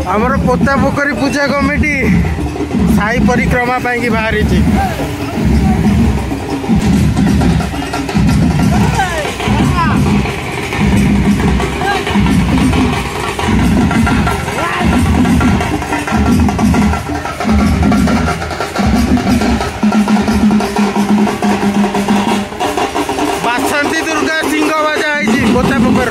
आमर पोता पोखरी पूजा कमिटी साई परिक्रमा की बाहरी बासंती दुर्गा सिंह बाजा है पोता पोखर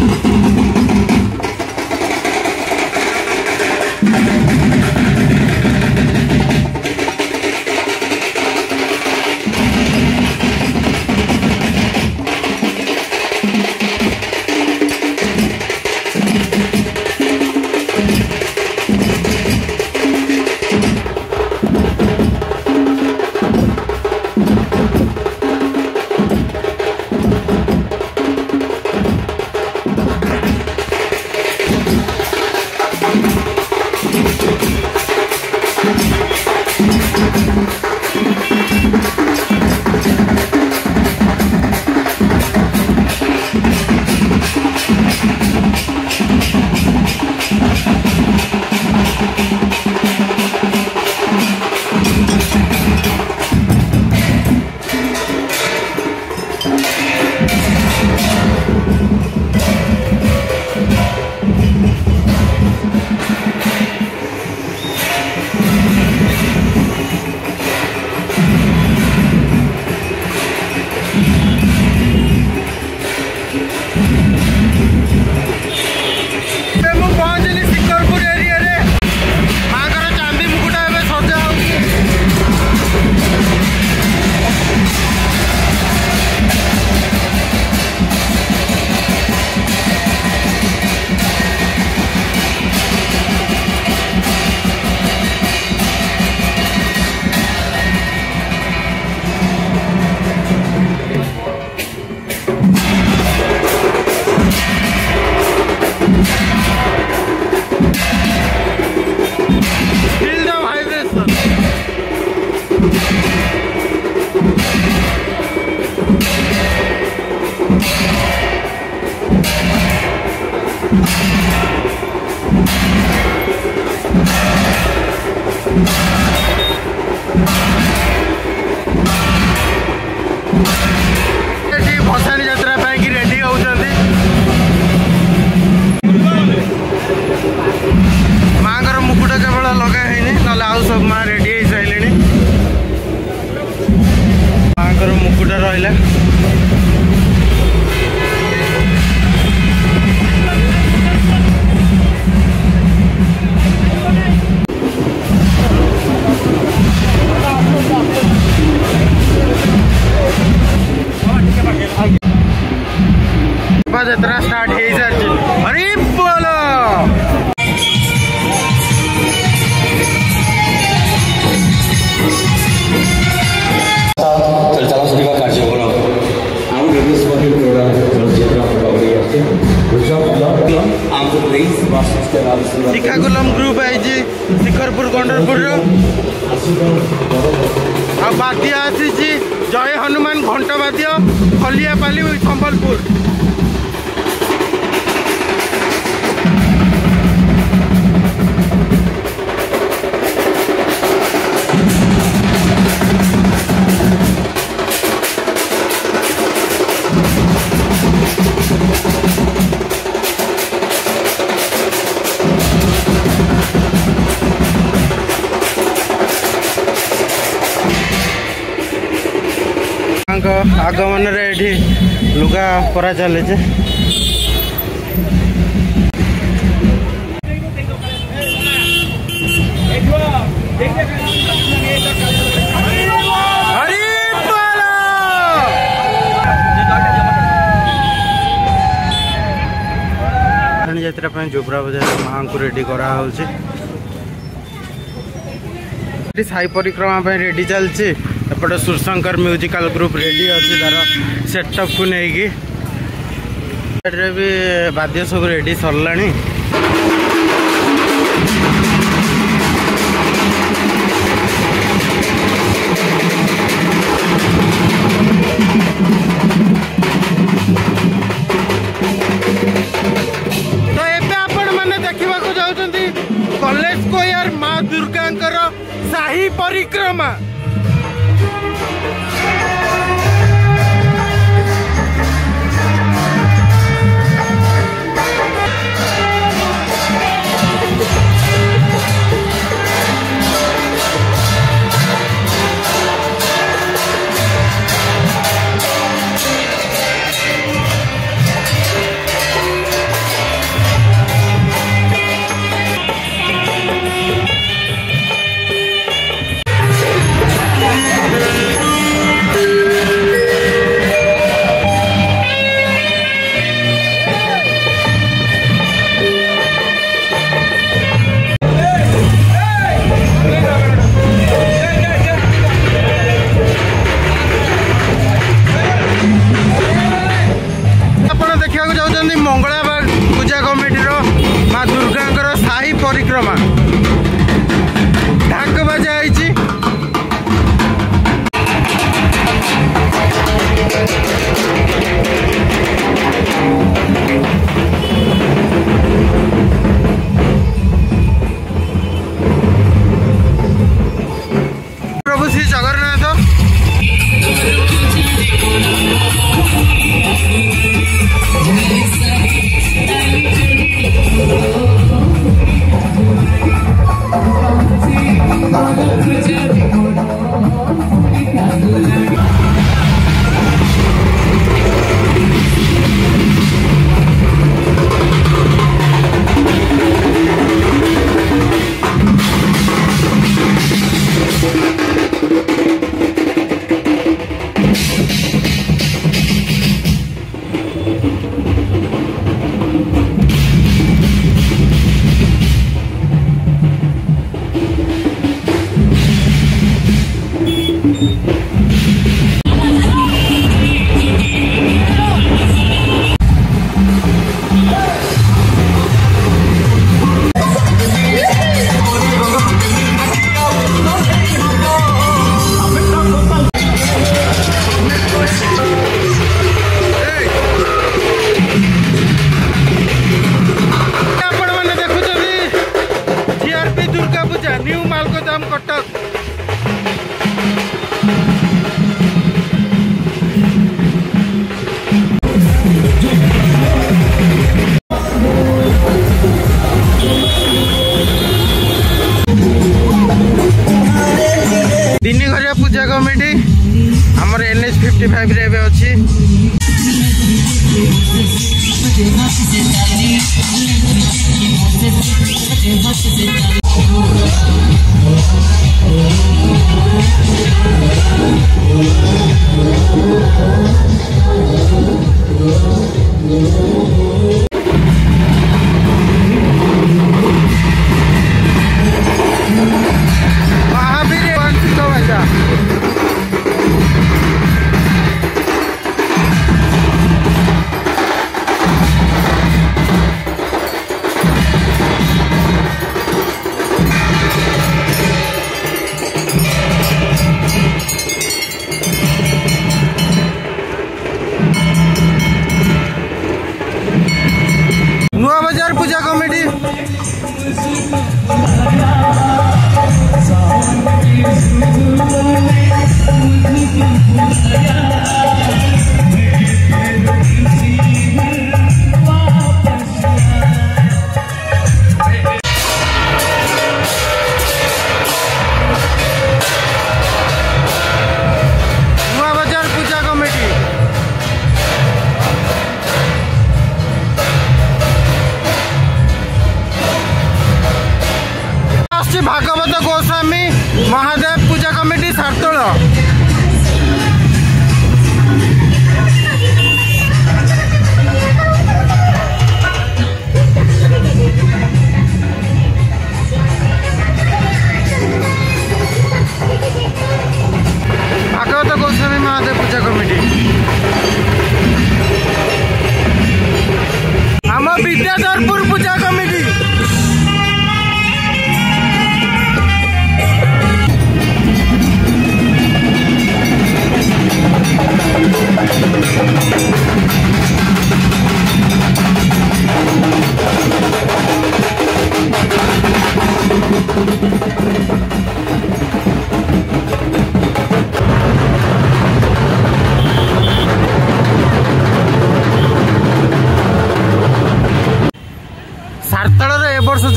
भसानी यात्रा की रेडी होती माँ मुकुट केवल लगा ना आउ सब माँ रेडी हो सारे माँ मुकुट रहा यात्रा स्टार्ट हो सारी अरे बोलो शिखाकुलम ग्रुप आई शिखरपुर गंडरपुर बाद्य आसी जय हनुमान घंट बाद्य खलियापाली संबलपुर आगमन रे लुगा परा चले यात्रा जोब्रा बजार माँ को रेडी करा साई परिक्रमा रेडी चलती एपटे सूरशंकर म्यूजिकल ग्रुप रेडी अच्छी तार सेटअप को लेकिन भी बाद्य सब रेडी सरला तो एबे आपण माने देखिबा को जाउछंती साही परिक्रमा। मंगलाबाग पूजा कमिटी माँ दुर्गा साही परिक्रमा ढाक बजा प्रभु श्री जगन्नाथ दुर्गा पूजा न्यू मालगोदाम कटक। तीन घरिया पूजा कमिटी आमर NH 55 रे अच्छी पूजा कमिटी भागवत गोस्वामी महादेव पूजा कमिटी सारतोल भागवत गोस्वामी महादेव पूजा कमिटी आम विद्याधरपुर पूजा कमिटी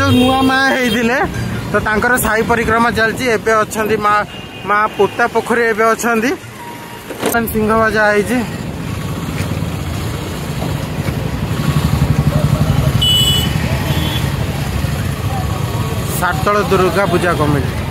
नुआ माँ होते तो तांकर साई परिक्रमा चलती एबे अच्छी माँ माँ पोता पोखरी एबे अच्छी सिंह बाजा है सातल दुर्गा पूजा कमिटी।